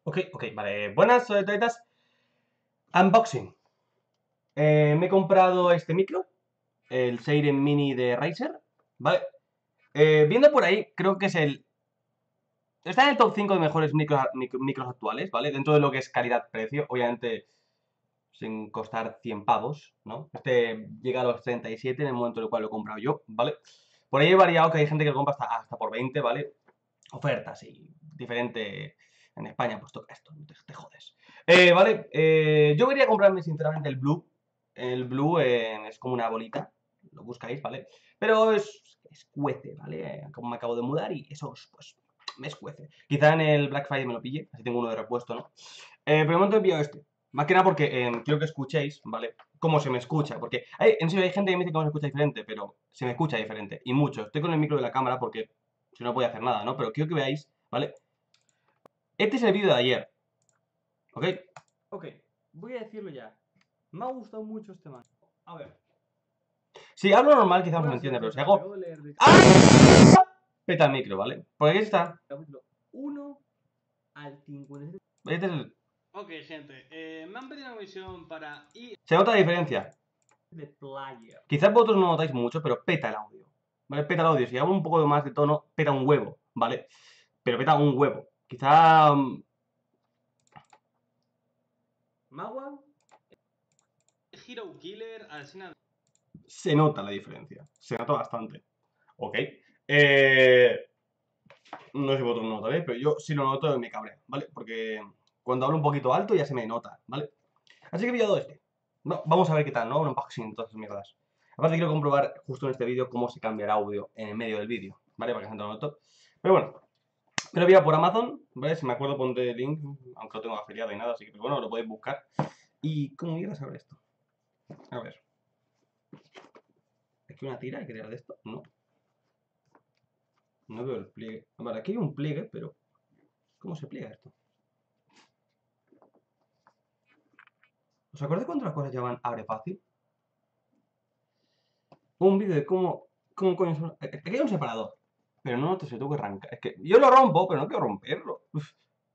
Ok, vale. Buenas, toitas. Unboxing. Me he comprado este micro, el Seiren Mini de Razer. Vale. Viendo por ahí, creo que es el... Está en el top 5 de mejores micros actuales, ¿vale? Dentro de lo que es calidad-precio. Obviamente, sin costar 100 pavos, ¿no? Este llega a los 37 en el momento en el cual lo he comprado yo, ¿vale? Por ahí he variado que hay gente que lo compra hasta por 20, ¿vale? Ofertas y diferente. En España, pues toca esto, te jodes. Vale, yo quería comprarme sinceramente el Blue. El Blue es como una bolita, lo buscáis, ¿vale? Pero es cuece, ¿vale? Como me acabo de mudar y eso, pues, me escuece. Quizá en el Black Friday me lo pille, así tengo uno de repuesto, ¿no? Pero de momento he enviado este. Más que nada porque quiero que escuchéis, ¿vale? Cómo se me escucha. Porque en serio hay gente que me dice que no se escucha diferente, pero se me escucha diferente. Y mucho. Estoy con el micro de la cámara porque si no voy a hacer nada, ¿no? Pero quiero que veáis, ¿vale? Este es el vídeo de ayer, ¿ok? Ok, voy a decirlo ya. Me ha gustado mucho este man. A ver, Si hablo normal quizás no voy se a me ser entiende, pero si sincero, me hago... acabo de leer de ¡Ah! Peta el micro, ¿vale? Porque aquí está. capítulo 1 al 57. Este es el... Ok, gente, me han pedido una misión para ir Se nota la diferencia. de playa. Quizás vosotros no notáis mucho, pero peta el audio. ¿Vale? Peta el audio. Si hago un poco más de tono, peta un huevo, ¿vale? Pero peta un huevo. Quizá... Magua, Hero Killer, Asesina. se nota la diferencia. Se nota bastante. ¿Ok? Eh... No sé si vosotros no notaréis, pero yo sí lo noto y me cabreo, ¿vale? Porque cuando hablo un poquito alto ya se me nota, ¿vale? Así que he pillado este. No, vamos a ver qué tal, ¿no? Un unboxing y todas esas mierdas. Aparte quiero comprobar justo en este vídeo cómo se cambia el audio en el medio del vídeo, ¿vale? Para que la gente lo note. Pero bueno, me lo he pillado por Amazon, ¿vale? Si me acuerdo pondré el link, aunque no tengo afiliado y nada, así que pero bueno, lo podéis buscar. ¿Y cómo mierda saber esto? A ver. ¿Es que una tira hay que tirar de esto? No. No veo el pliegue. Vale, aquí hay un pliegue, pero ¿cómo se pliega esto? ¿Os acordáis cuando las cosas llaman abre fácil? Un vídeo de cómo coño son... Aquí hay un separador, pero no se tuvo que arrancar. Es que yo lo rompo, pero no quiero romperlo. Uf.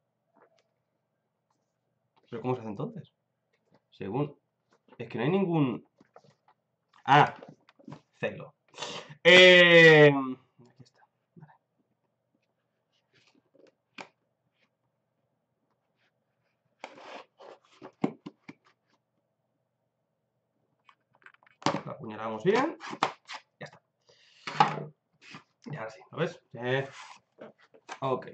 ¿Pero cómo se hace entonces? Según... Es que no hay ningún... Ah, celo. Aquí está. Vale. Lo apuñalamos bien. Ya está. Y ahora sí, ¿lo ves? Ok.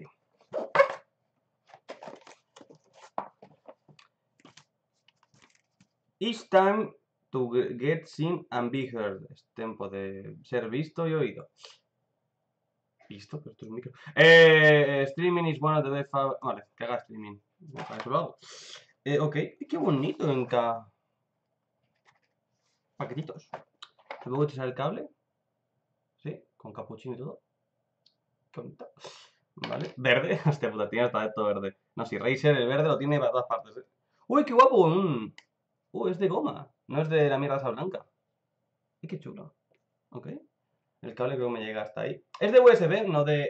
It's time to get seen and be heard. Es tiempo de ser visto y oído. ¿Visto? Pero esto es un micro. Streaming is one of the best... Vale, que haga streaming. Para eso lo hago. Ok. Qué bonito en cada... paquetitos. Luego te sale el cable. Sí, con capuchino y todo. Qué bonito. Vale. Verde. Hostia puta, tiene hasta esto verde. No, si Razer el verde lo tiene para todas partes. Uy, qué guapo. Es de goma. No es de la mierda esa blanca. Y qué chulo. Ok. El cable creo que me llega hasta ahí. Es de USB, no de...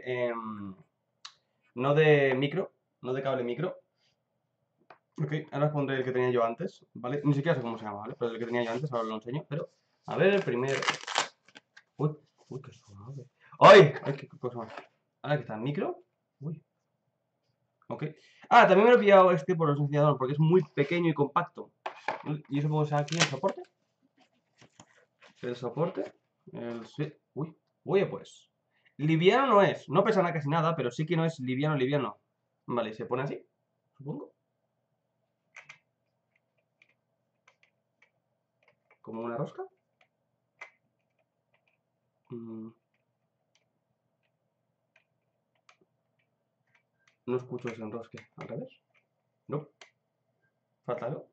no de micro. No de cable micro. Ok, ahora os pondré el que tenía yo antes, ¿vale? Ni siquiera sé cómo se llama, ¿vale? Pero el que tenía yo antes, ahora lo enseño, pero... A ver, el primero... Uy, uy, qué suave. ¡Ay! ¡Ay, qué cosa más! Ahora que está el micro. Uy, ok. Ah, también me lo he pillado este por el silenciador, porque es muy pequeño y compacto. Y eso puedo usar aquí el soporte. El soporte. Sí. Uy, oye pues. Liviano no es, no pesa nada casi nada, pero sí que no es liviano, liviano. Vale, y se pone así, supongo. Como una rosca. Mm, no escucho ese enrosque. ¿Al revés? No. Falta algo.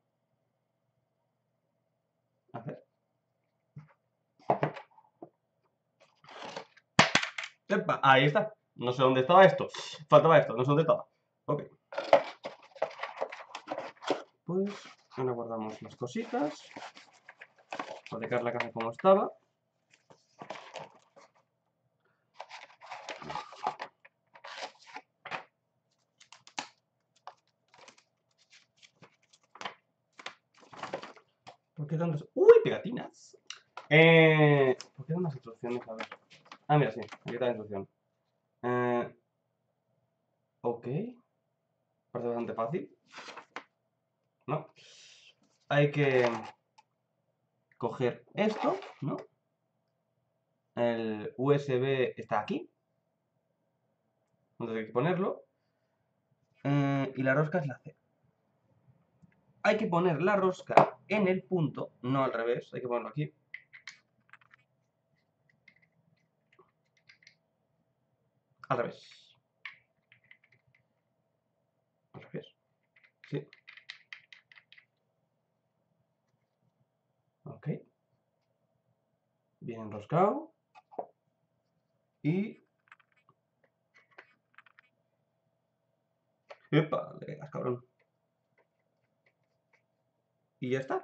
A ver. ¡Epa! Ahí está. No sé dónde estaba esto. Faltaba esto, no sé dónde estaba. Ok. Pues ahora guardamos las cositas. Para dejar la caja como estaba. ¿Por qué tantas? ¡Uy, pegatinas! ¿Por qué tantas instrucciones? A ver. Ah, mira, sí. Aquí está la instrucción. Ok. Parece bastante fácil. ¿No? Hay que coger esto, ¿no? El USB está aquí. Entonces hay que ponerlo. Y la rosca es la C. Hay que poner la rosca en el punto, no al revés. Hay que ponerlo aquí. Al revés. Al revés. Sí. Ok. Bien enroscado. Y... ¡Epa! Le pegas, cabrón. Y ya está.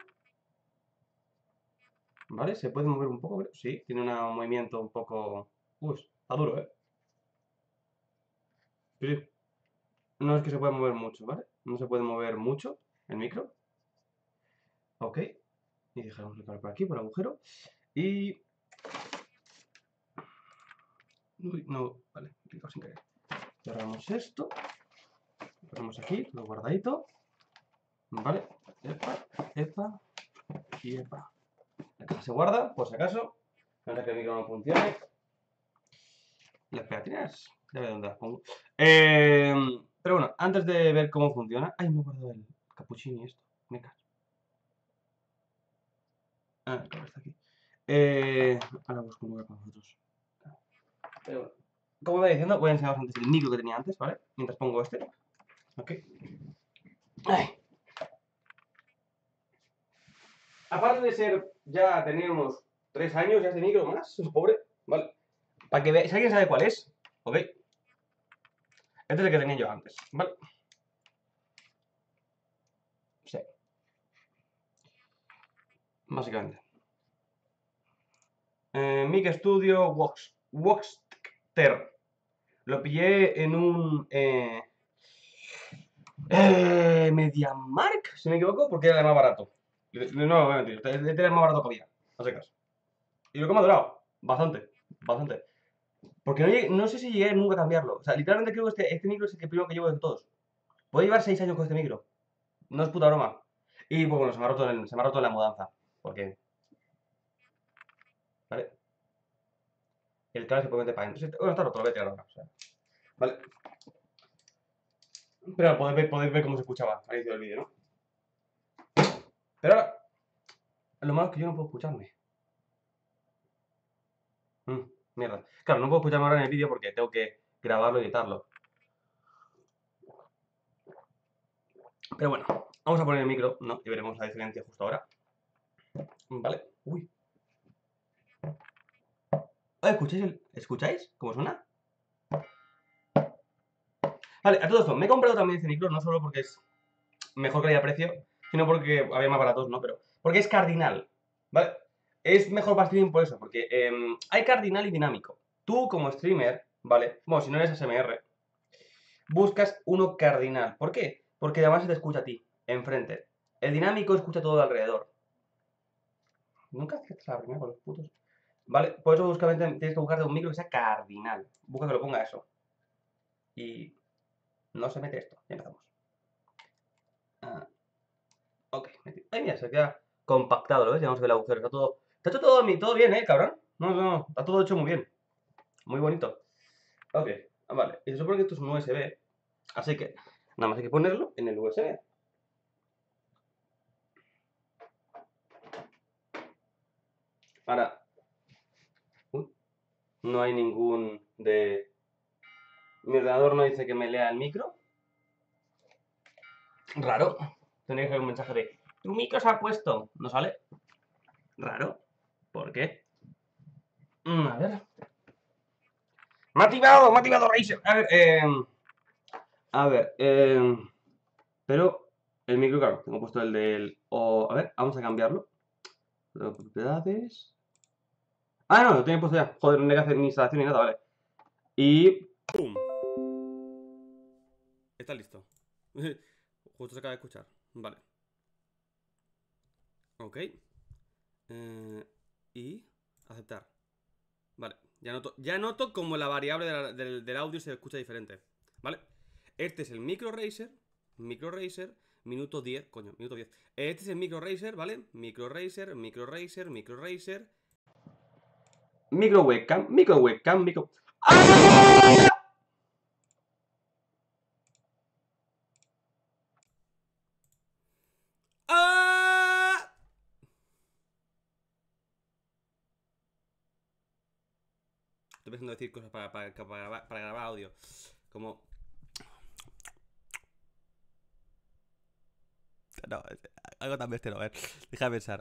¿Vale? ¿Se puede mover un poco? Sí, tiene un movimiento un poco... Uy, está duro, ¿eh? Sí. No es que se pueda mover mucho, ¿vale? No se puede mover mucho el micro. Ok. Y dejamos el cable por aquí, por el agujero. Y... Uy, no, vale, he clicado sin querer. Cerramos esto. Lo ponemos aquí, todo guardadito. Vale. Epa, epa y epa. La caja se guarda, por si acaso. No es que el micro no funcione. Las pegatinas, ya veo dónde las pongo. Pero bueno, antes de ver cómo funciona. Ay, no he guardado el cappuccino y esto. Me cago. Ah, claro, está aquí. Ahora busco un lugar para vosotros. Pero bueno, como iba diciendo, voy a enseñaros antes el micro que tenía antes, ¿vale? Mientras pongo este. Ok. Ay. Aparte de ser, ya tenía unos 3 años ya este micro más, es pobre, ¿vale? Para que veáis, si alguien sabe cuál es, ¿ok? Este es el que tenía yo antes, ¿vale? Sí. Básicamente. Mic Studio Voxter. Lo pillé en un... MediaMarkt, si me equivoco, porque era el más barato. No, voy a mentir, este era el más barato que había, no sé caso. Y lo que me ha durado, bastante, bastante. Porque no sé si llegué nunca a cambiarlo. O sea, literalmente creo que este micro es el que primero que llevo de todos. Puedo llevar 6 años con este micro. No es puta broma. Y pues bueno, se me ha roto en la mudanza. Porque, ¿vale? El cable se puede meter para adentro. Bueno, está roto, lo voy a tirar ahora. O sea, ¿vale? Pero podéis ver cómo se escuchaba al inicio del vídeo, ¿no? Pero ahora, lo malo es que yo no puedo escucharme. Mierda. Claro, no puedo escucharme ahora en el vídeo porque tengo que grabarlo y editarlo. Pero bueno, vamos a poner el micro, ¿no? Y veremos la diferencia justo ahora. ¿Vale? Uy. ¿Escucháis cómo suena? Vale, a todo esto, me he comprado también este micro, no solo porque es mejor calidad-precio, sino porque había más baratos, ¿no? Pero porque es cardinal, ¿vale? Es mejor para streaming por eso, porque hay cardinal y dinámico. Tú como streamer, ¿vale? Bueno, si no eres ASMR, buscas uno cardinal. ¿Por qué? Porque además se te escucha a ti, enfrente. El dinámico escucha todo alrededor. Nunca aciertas la primera con los putos. ¿Vale? Por eso tienes que buscarte un micro que sea cardinal. Busca que lo ponga eso. Y no se mete esto. Ya empezamos. Ok. Ay, mira, se queda compactado, ¿lo ves? Ya vamos a ver el agujero. Está hecho todo bien, cabrón. No. Está todo hecho muy bien. Muy bonito. Ok. Vale. Y se supone que esto es un USB. Así que nada más hay que ponerlo en el USB. Ahora, no hay ningún de... Mi ordenador no dice que me lea el micro. Raro. Tendría que haber un mensaje de tu micro se ha puesto. ¿No sale? Raro. ¿Por qué? A ver. Me ha activado Razer. A ver, pero el micro, claro, tengo puesto el del... a ver, vamos a cambiarlo. Propiedades... Ah, no, lo tengo puesto ya. Joder, no hay que hacer ni instalación ni nada, vale. Y... ¡Pum! Está listo. Justo se acaba de escuchar. Vale. Ok. Y aceptar. Vale, ya noto como la variable del audio se escucha diferente. ¿Vale? Este es el Micro Racer. Micro Racer. Minuto 10. Coño, minuto 10. Este es el Micro Racer, ¿vale? Micro Racer, Micro Racer, Micro Racer. Micro webcam, micro webcam, micro... ¡Ah! ¡Ah! Estoy pensando decir cosas para grabar audio. Como... No, algo tan bestia, no. A ver, deja de pensar.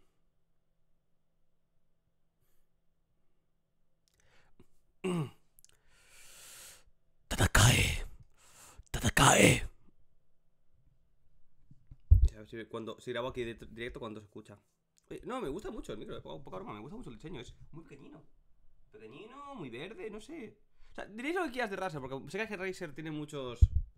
Tatakae. Tatakae. Si grabo aquí directo, cuando se escucha. Oye, no, me gusta mucho el micro, poca broma, me gusta mucho el diseño, es muy pequeñino. Pequeñino, muy verde, no sé. O sea, diréis lo que quieras de Razer, porque sé que Razer tiene muchos...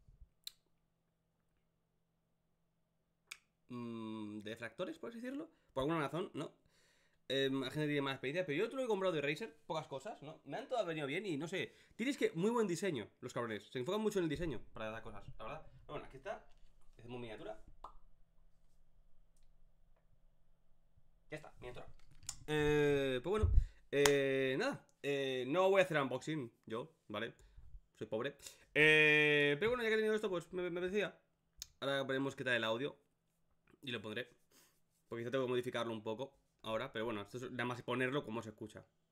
defractores, por así decirlo. Por alguna razón, ¿no? La gente tiene más experiencia, pero yo otro lo he comprado de Razer, pocas cosas, ¿no? Me han todas venido bien y no sé. Tienes que muy buen diseño, los cabrones. Se enfocan mucho en el diseño para dar cosas, la verdad. Pero bueno, aquí está. Es muy miniatura. Ya está, miniatura. Pues bueno, nada. No voy a hacer unboxing yo, ¿vale? Soy pobre. Pero bueno, ya que he tenido esto, pues me decía. Ahora veremos qué tal el audio. Y lo pondré. Porque quizá tengo que modificarlo un poco ahora. Pero bueno, esto es nada más ponerlo como se escucha.